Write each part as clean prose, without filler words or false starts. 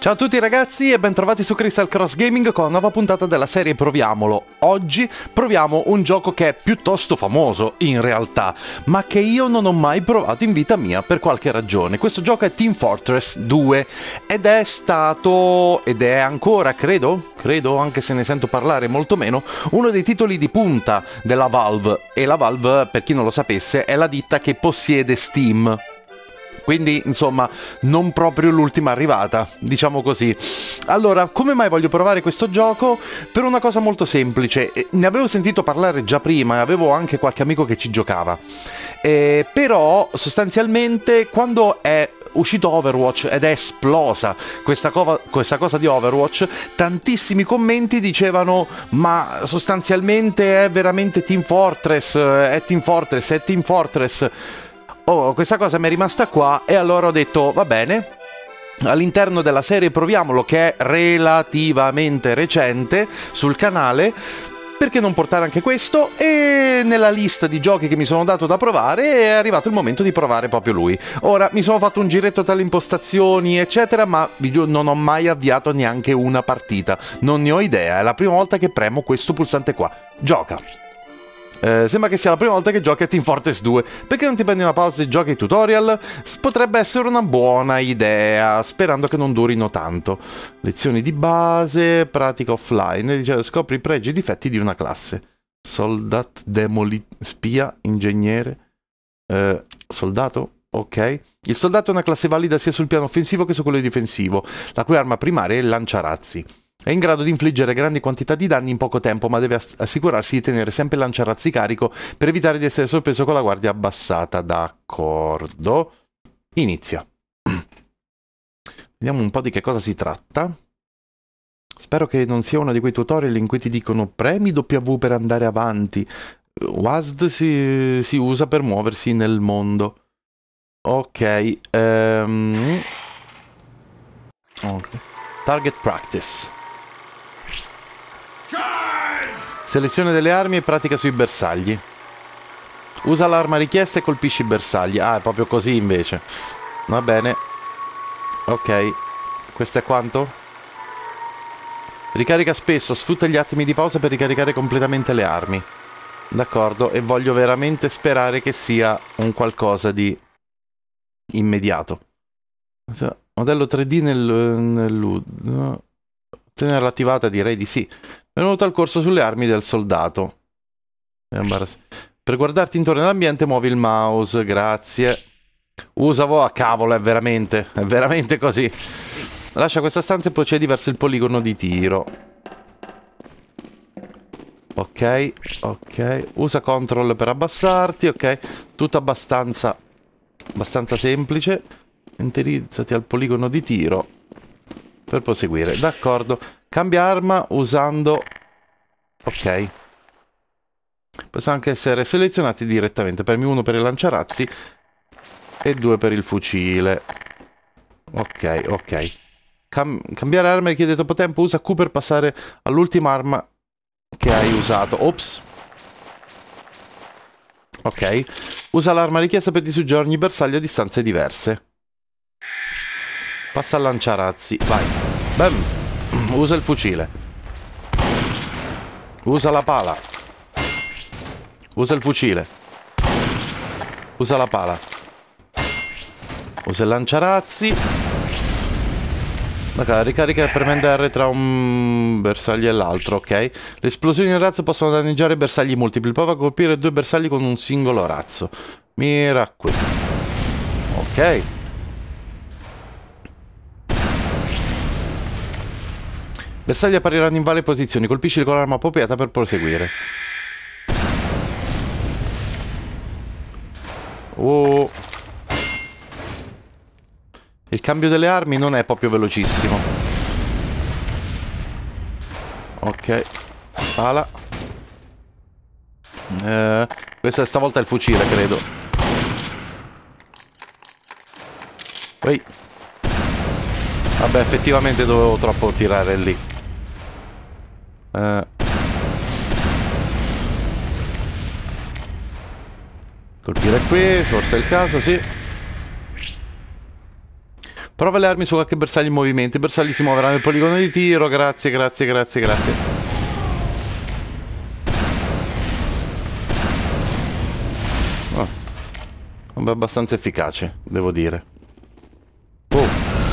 Ciao a tutti ragazzi e bentrovati su Crystal Cross Gaming con una nuova puntata della serie Proviamolo. Oggi proviamo un gioco che è piuttosto famoso in realtà, ma che io non ho mai provato in vita mia per qualche ragione. Questo gioco è Team Fortress 2 ed è stato, ed è ancora, credo, anche se ne sento parlare molto meno, uno dei titoli di punta della Valve. E la Valve, per chi non lo sapesse, è la ditta che possiede Steam. Quindi, insomma, non proprio l'ultima arrivata, diciamo così. Allora, come mai voglio provare questo gioco? Per una cosa molto semplice. Ne avevo sentito parlare già prima e avevo anche qualche amico che ci giocava. Però, sostanzialmente, quando è uscito Overwatch ed è esplosa questa cosa di Overwatch, tantissimi commenti dicevano ma sostanzialmente è veramente Team Fortress, è Team Fortress, è Team Fortress. Oh, questa cosa mi è rimasta qua e allora ho detto va bene, all'interno della serie Proviamolo, che è relativamente recente sul canale, perché non portare anche questo? E nella lista di giochi che mi sono dato da provare è arrivato il momento di provare proprio lui. Ora mi sono fatto un giretto tra le impostazioni eccetera, ma vi giuro non ho mai avviato neanche una partita, non ne ho idea, è la prima volta che premo questo pulsante qua. Gioca. Sembra che sia la prima volta che giochi a Team Fortress 2. Perché non ti prendi una pausa e giochi i tutorial? Potrebbe essere una buona idea, sperando che non durino tanto. Lezioni di base, pratica offline, dice, scopri i pregi e difetti di una classe. Soldat, spia, ingegnere, soldato, ok. Il soldato è una classe valida sia sul piano offensivo che su quello difensivo, la cui arma primaria è il lanciarazzi. È in grado di infliggere grandi quantità di danni in poco tempo, ma deve assicurarsi di tenere sempre il lanciarazzi carico per evitare di essere sorpreso con la guardia abbassata. D'accordo. Inizia. Vediamo un po' di che cosa si tratta. Spero che non sia uno di quei tutorial in cui ti dicono premi W per andare avanti. WASD si usa per muoversi nel mondo. Ok. Target practice. Selezione delle armi e pratica sui bersagli. Usa l'arma richiesta e colpisci i bersagli. Ah, è proprio così invece. Va bene. Ok. Questo è quanto? Ricarica spesso. Sfrutta gli attimi di pausa per ricaricare completamente le armi. D'accordo. E voglio veramente sperare che sia un qualcosa di immediato. Modello 3D nel tenerla attivata, direi di sì. Benvenuto al corso sulle armi del soldato. Per guardarti intorno all'ambiente muovi il mouse, grazie. Usa a cavolo, è veramente così. Lascia questa stanza e procedi verso il poligono di tiro. Ok, ok. Usa control per abbassarti, ok. Tutto abbastanza semplice. Indirizzati al poligono di tiro per proseguire. D'accordo. Cambia arma usando... Ok. Possono anche essere selezionati direttamente. Premi 1 per il lanciarazzi e 2 per il fucile. Ok, ok. Cambiare arma richiede troppo tempo. Usa Q per passare all'ultima arma che hai usato. Ops. Ok. Usa l'arma richiesta per distruggere ogni bersaglio a distanze diverse. Passa al lanciarazzi. Vai. Bam. Usa il fucile. Usa la pala. Usa il fucile. Usa la pala. Usa il lanciarazzi. Ok, ricarica premendo R tra un bersaglio e l'altro, ok. Le esplosioni nel razzo possono danneggiare bersagli multipli. Prova a colpire 2 bersagli con un singolo razzo. Mira qui. Ok. Bersagli appariranno in varie posizioni, colpisci con l'arma appropriata per proseguire. Oh. Il cambio delle armi non è proprio velocissimo. Ok. Pala. Questa stavolta è il fucile, credo. Ehi. Vabbè, effettivamente dovevo troppo tirare lì. Colpire qui, forse è il caso, sì. Prova le armi su qualche bersaglio in movimento. I bersagli si muoveranno nel poligono di tiro. Grazie, grazie, grazie, grazie. Oh. È abbastanza efficace, devo dire. Oh.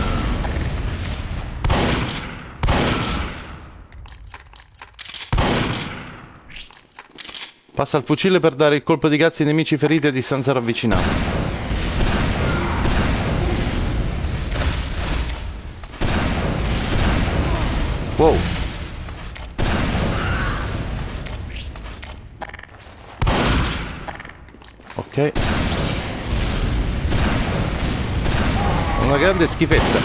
Passa il fucile per dare il colpo di cazzo ai nemici feriti a distanza ravvicinata. Wow. Ok. Una grande schifezza.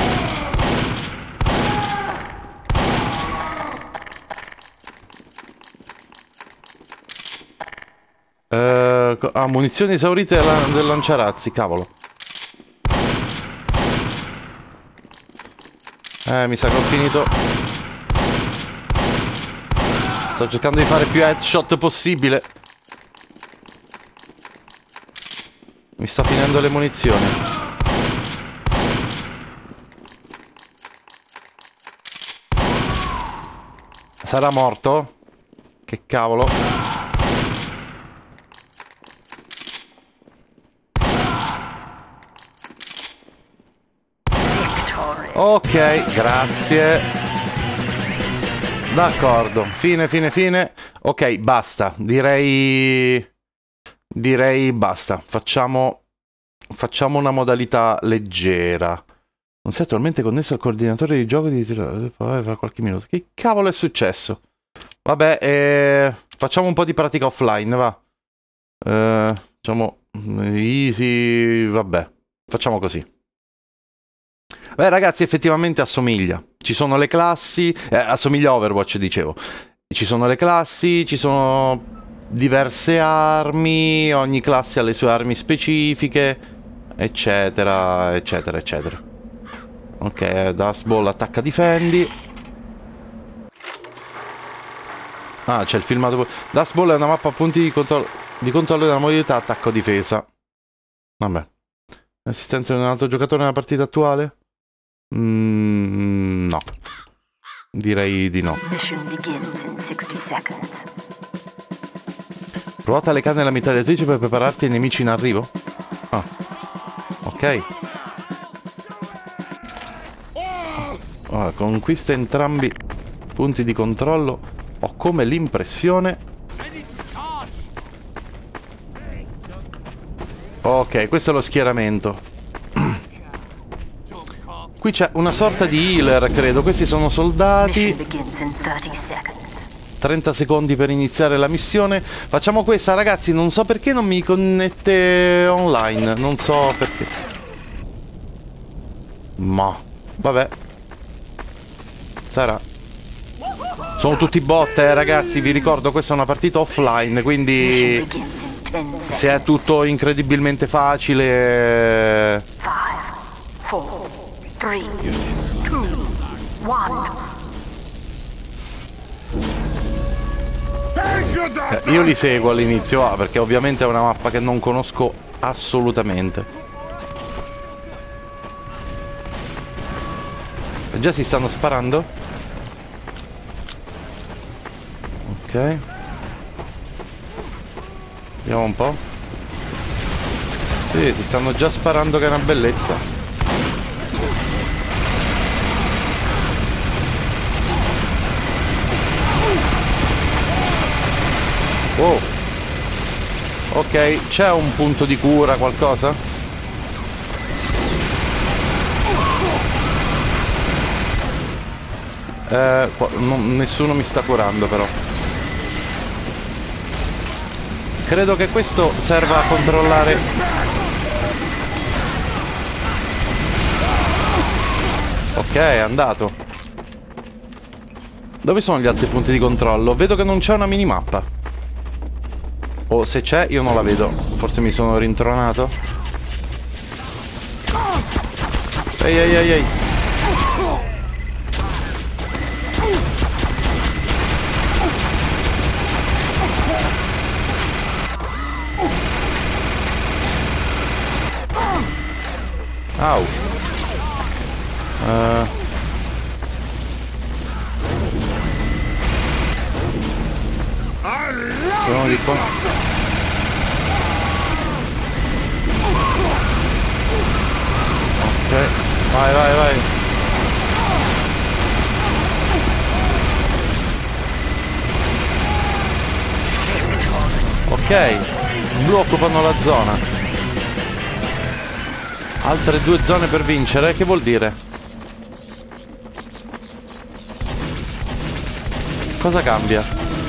Munizioni esaurite del lanciarazzi, cavolo. Mi sa che ho finito. Sto cercando di fare più headshot possibile. Mi sto finendo le munizioni. Sarà morto? Che cavolo. Ok, grazie. D'accordo, fine. Ok, basta. Direi basta. Facciamo una modalità leggera. Non sei attualmente connesso al coordinatore di gioco di tiro. Fra qualche minuto. Che cavolo è successo? Vabbè, facciamo un po' di pratica offline, va. Facciamo easy, vabbè. Facciamo così. Beh, ragazzi, effettivamente assomiglia. Ci sono le classi, assomiglia a Overwatch, dicevo. Ci sono le classi, ci sono diverse armi, ogni classe ha le sue armi specifiche, eccetera, eccetera, eccetera. Ok, Dust Ball attacca, difendi. Ah, c'è il filmato. Dust Ball è una mappa a punti di controllo della modalità attacco-difesa. Vabbè. Assistenza di un altro giocatore nella partita attuale? No. Direi di no. Ruota le canne della mitragliatrice per prepararti ai nemici in arrivo? Ah. Ok. Conquista entrambi i punti di controllo. Ho come l'impressione... Ok, questo è lo schieramento. Qui c'è una sorta di healer, credo. Questi sono soldati. 30 secondi per iniziare la missione. Facciamo questa, ragazzi. Non so perché non mi connette online. Non so perché. Ma vabbè. Sarà. Sono tutti bot, ragazzi. Vi ricordo, questa è una partita offline, quindi se è tutto incredibilmente facile... 3, 2, 1. Io li seguo all'inizio, perché ovviamente è una mappa che non conosco assolutamente. E già si stanno sparando? Ok. Vediamo un po'. Sì, si stanno già sparando, che è una bellezza. Oh. Ok, c'è un punto di cura, qualcosa? Nessuno mi sta curando, però. Credo che questo serva a controllare... Ok, è andato. Dove sono gli altri punti di controllo? Vedo che non c'è una minimappa. O se c'è, io non la vedo. Forse mi sono rintronato. Ehi, ehi, ehi, ehi. Au. Proviamo di qua. Ok, vai, vai, vai. Ok, blu occupano la zona. Altre 2 zone per vincere, che vuol dire? Cosa cambia?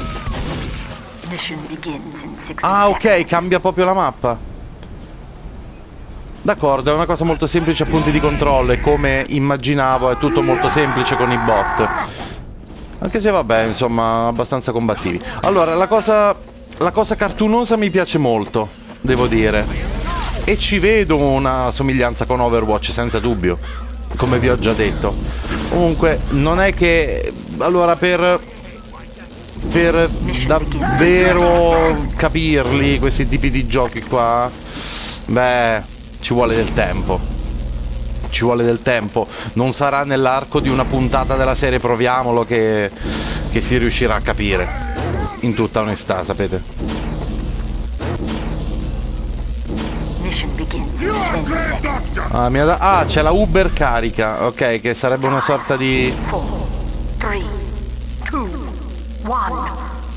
Ah, ok, cambia proprio la mappa. D'accordo, è una cosa molto semplice a punti di controllo e come immaginavo è tutto molto semplice con i bot. Anche se vabbè, insomma, abbastanza combattivi. Allora, la cosa cartunosa mi piace molto, devo dire. E ci vedo una somiglianza con Overwatch, senza dubbio, come vi ho già detto. Comunque, non è che... Allora, per davvero capirli, questi tipi di giochi qua, beh, ci vuole del tempo. Ci vuole del tempo. Non sarà nell'arco di una puntata della serie Proviamolo che si riuscirà a capire. In tutta onestà, sapete. Ah, c'è la Uber carica. Ok, che sarebbe una sorta di... 4, 3, 2, 1.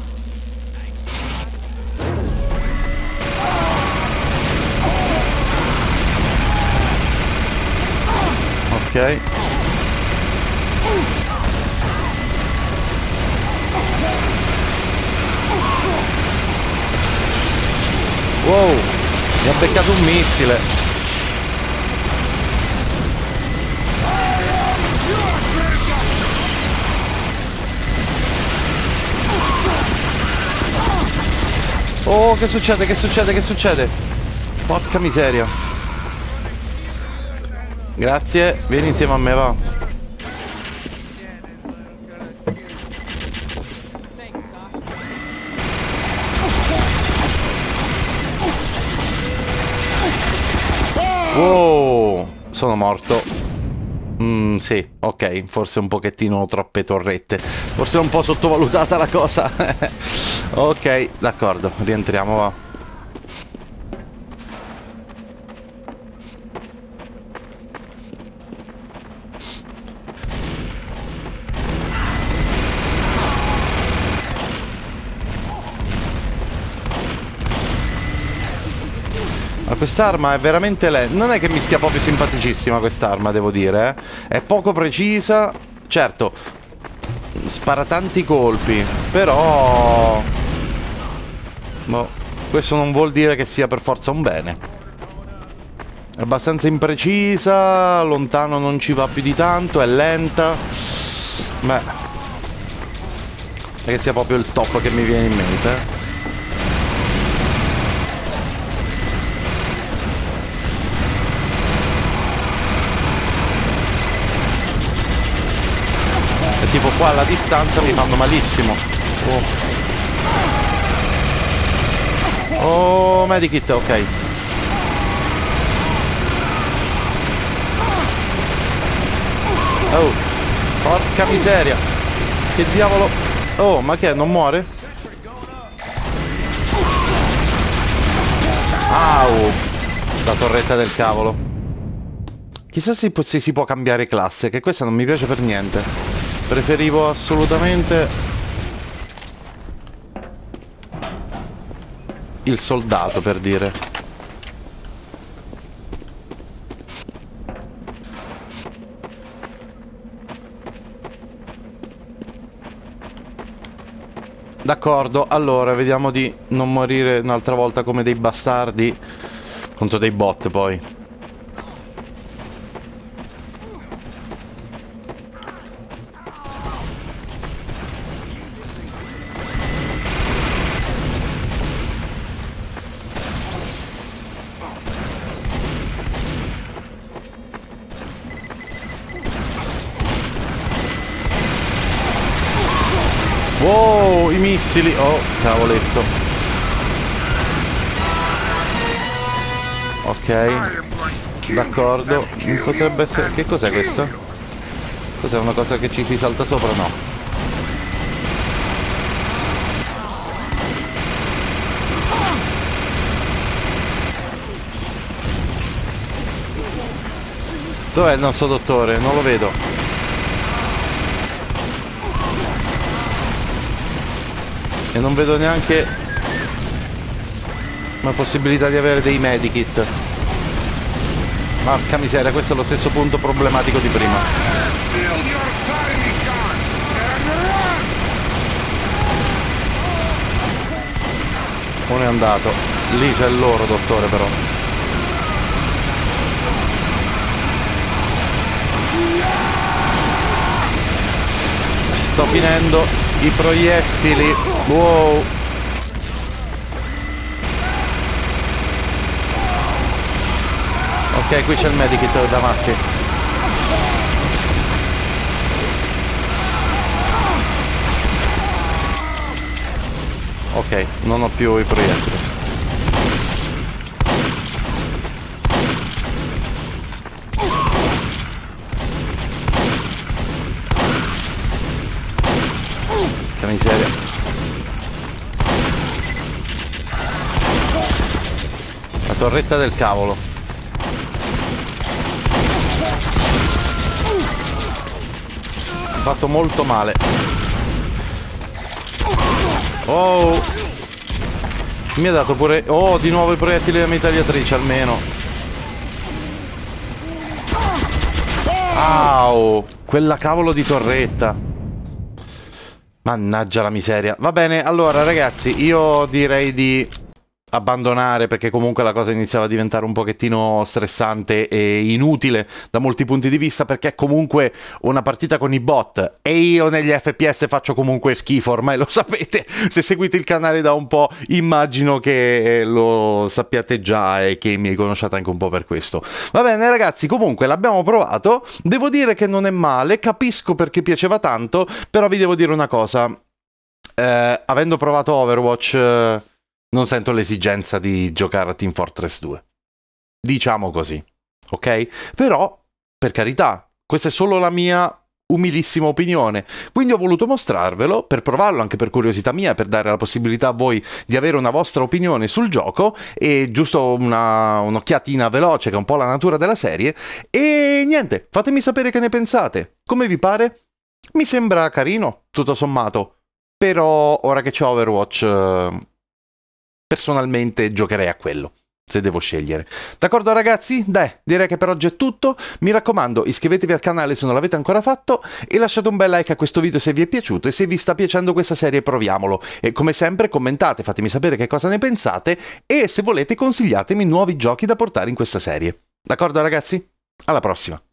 Ok. Wow, mi ha beccato un missile. Oh, che succede? Che succede? Che succede? Porca miseria. Grazie, vieni insieme a me, va. Wow, sono morto. Sì, ok, forse un pochettino troppe torrette. Forse è un po' sottovalutata la cosa. Ok, d'accordo, rientriamo, va. Ma quest'arma è veramente lenta. Non è che mi stia proprio simpaticissima quest'arma, devo dire, eh. È poco precisa. Certo, spara tanti colpi, però... Boh, questo non vuol dire che sia per forza un bene. È abbastanza imprecisa, lontano non ci va più di tanto, è lenta. Beh, è che sia proprio il top che mi viene in mente. E tipo qua alla distanza mi fanno malissimo. Oh, medikit, ok. Oh, porca miseria. Che diavolo. Oh, ma che è? Non muore? Au. La torretta del cavolo. Chissà se si può cambiare classe, che questa non mi piace per niente. Preferivo assolutamente il soldato, per dire. D'accordo, allora vediamo di non morire un'altra volta come dei bastardi contro dei bot poi. Wow, i missili! Oh, cavoletto. Ok. D'accordo. Potrebbe essere... Che cos'è questo? Cos'è, una cosa che ci si salta sopra? No. Dov'è il nostro dottore? Non lo vedo. E non vedo neanche la possibilità di avere dei medikit. Porca miseria, questo è lo stesso punto problematico di prima. Uno è andato. Lì c'è il loro dottore però. Sto finendo i proiettili. Wow. Ok, qui c'è il medikit davanti. Ok, non ho più i proiettili. Che miseria. La torretta del cavolo. Fatto molto male. Oh, mi ha dato pure... Oh, di nuovo i proiettili da mitragliatrice almeno. Au, quella cavolo di torretta. Mannaggia la miseria. Va bene, allora ragazzi, io direi di abbandonare, perché comunque la cosa iniziava a diventare un pochettino stressante e inutile da molti punti di vista, perché è comunque una partita con i bot e io negli FPS faccio comunque schifo, ormai lo sapete, se seguite il canale da un po' immagino che lo sappiate già e che mi conosciate anche un po' per questo. Va bene ragazzi, comunque l'abbiamo provato, devo dire che non è male, capisco perché piaceva tanto, però vi devo dire una cosa, avendo provato Overwatch non sento l'esigenza di giocare a Team Fortress 2. Diciamo così, ok? Però, per carità, questa è solo la mia umilissima opinione. Quindi ho voluto mostrarvelo per provarlo, anche per curiosità mia, per dare la possibilità a voi di avere una vostra opinione sul gioco e giusto un'occhiatina veloce, che è un po' la natura della serie. E niente, fatemi sapere che ne pensate. Come vi pare? Mi sembra carino, tutto sommato. Però, ora che c'è Overwatch... personalmente giocherei a quello, se devo scegliere. D'accordo ragazzi? Dai, direi che per oggi è tutto. Mi raccomando, iscrivetevi al canale se non l'avete ancora fatto e lasciate un bel like a questo video se vi è piaciuto e se vi sta piacendo questa serie proviamolo. E come sempre commentate, fatemi sapere che cosa ne pensate e se volete consigliatemi nuovi giochi da portare in questa serie. D'accordo ragazzi? Alla prossima!